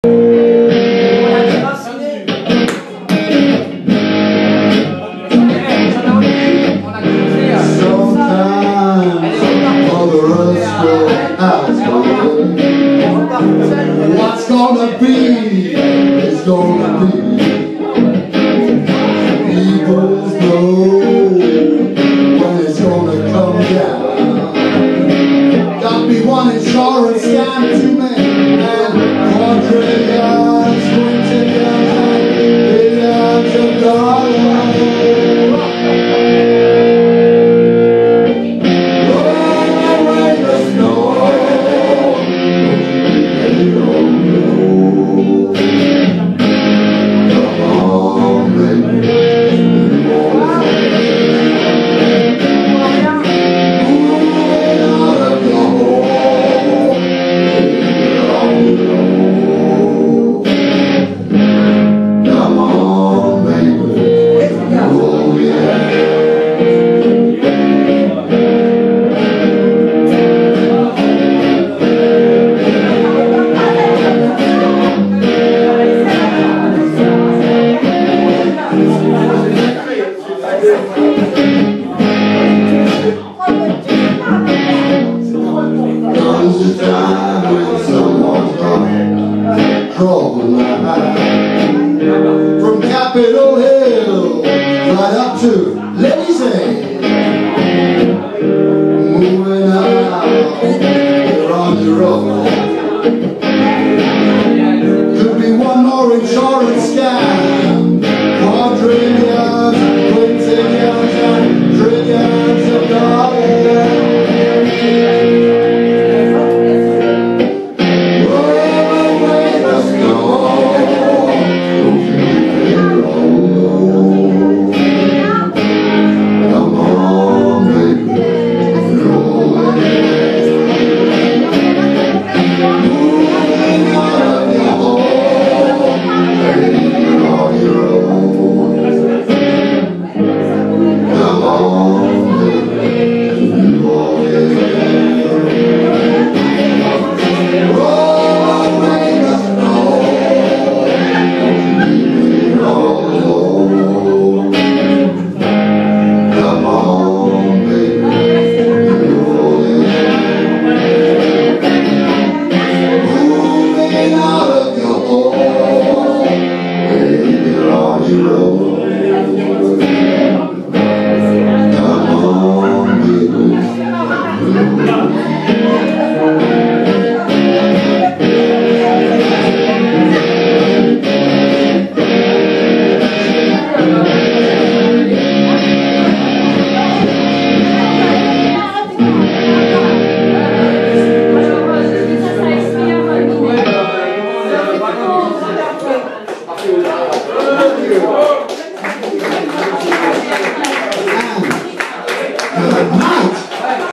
What's gonna be is gonna be. People know when it's gonna come down. Got me one insurance scam to me and quadrillions, quintillions, billions of dollars. From Capitol Hill right up to Lazy, moving out, you're on your own. Could be one more in charge.